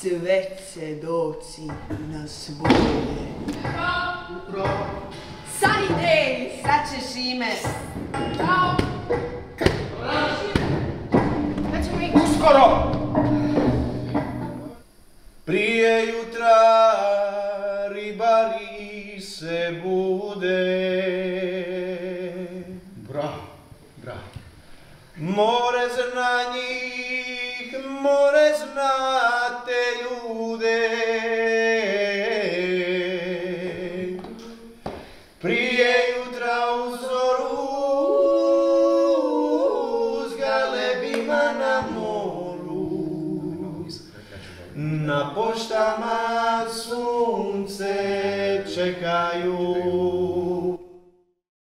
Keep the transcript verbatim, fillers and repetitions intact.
sve će doći na svoje. Sad ide, sad ćeš ime. Ćao. Kad ćemo ići? Uskoro! Prije jutra ribari se bude. Bravo, bravo. More zna njih, more zna te ljude. Prije jutra u zoru s galebima na moru, na poštama